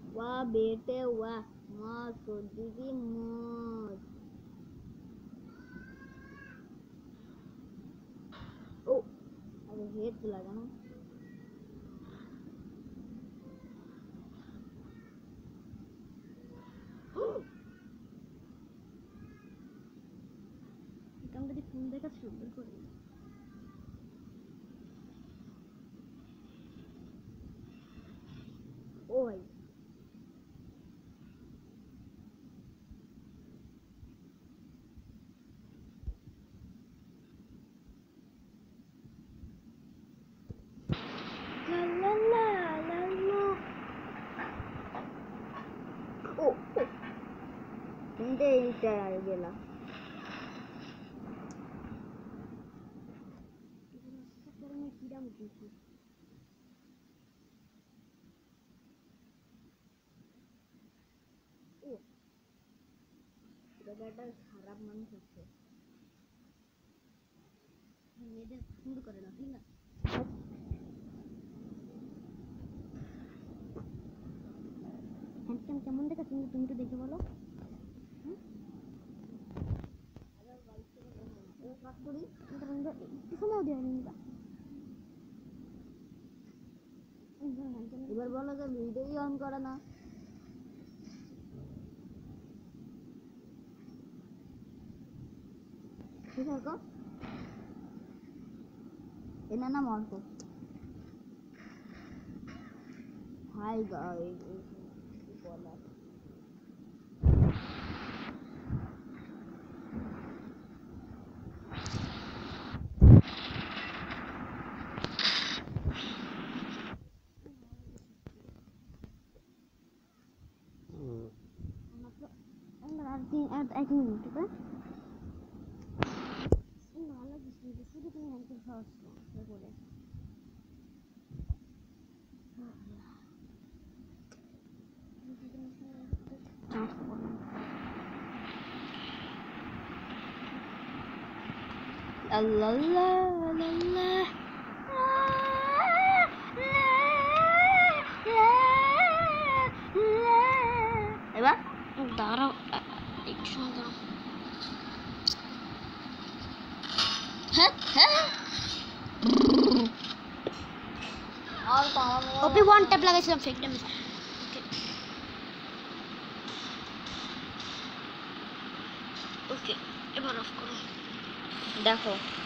वाह बेटे वाह, मौत हो दीदी मौत। ओ अरे हेड लगा ना। এখানটা ফোন দেখা সুন্দর করে। ও ভাই ಹಿಂದೆ ಇದೆಲ್ಲ कीड़ा मुझे ओ জায়গাটা খারাপ মানুষ আছে মেয়েদের পছন্দ করে না, ঠিক না? হ্যান্ডসাম কেমন দেখাচ্ছে তুমি তো দেখে বলো। এবার বলো যে ভিডিওই অন করে না। ঠিক আছে এনা নাম অল্প। হাই গাইস বলা I think gitu malah di sini sudah punya nanti house saya boleh Allah Allah এবার দাঁড়াও একটু সময় দাঁড়াও। হ্যাঁ হ্যাঁ ওপি ওয়ান ট্যাপ লাগাইছিলাম ফেক ড্যামেজ। ওকে এবার অফ করো। দেখো